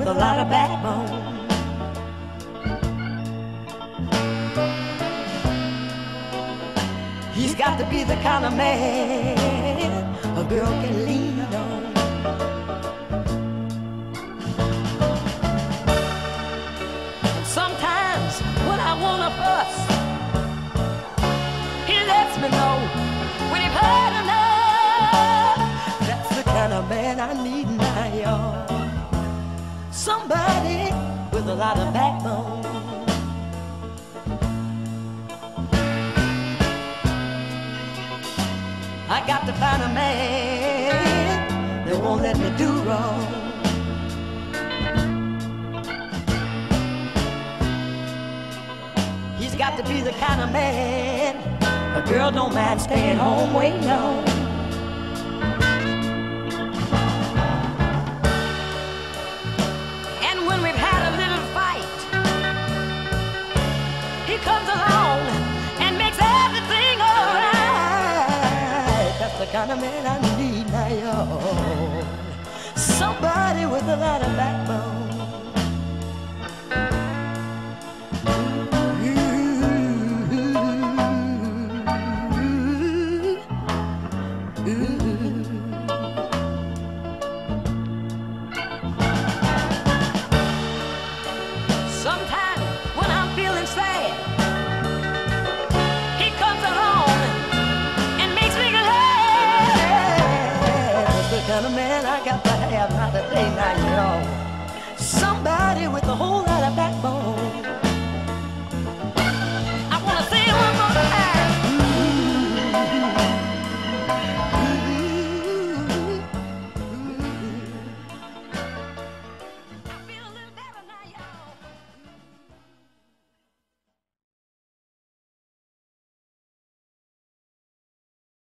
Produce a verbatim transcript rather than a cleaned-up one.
a lot of backbone. He's got to be the kind of man a girl can lean on. And sometimes when I wanna fuss, he lets me know when you've had enough. That's the kind of man I need now, y'all. Somebody with a lot of backbone. I got to find a man that won't let me do wrong. He's got to be the kind of man a girl don't mind staying home waiting on. And when we've had a little fight, he comes along and makes everything alright. That's the kind of man I need now, y'all. Somebody with a lot of backbone.